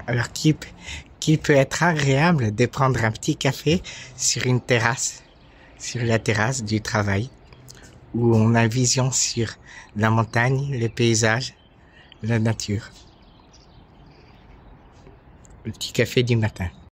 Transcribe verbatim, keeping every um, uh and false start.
Alors, qui, p- qui peut être agréable de prendre un petit café sur une terrasse, sur la terrasse du travail, où on a vision sur la montagne, les paysages, la nature. Le petit café du matin.